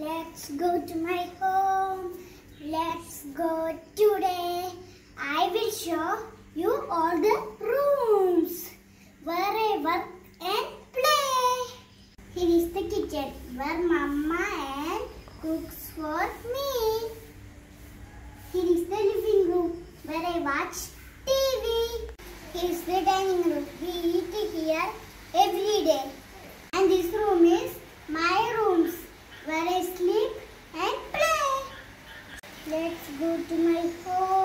Let's go to my home. Let's go today. I will show you all the rooms where I work and play. Here is the kitchen where Mama and cooks for me. Here is the living room where I watch TV. Here is the dining room. We eat here every day. And this room is my rooms where I sleep and play. Let's go to my home.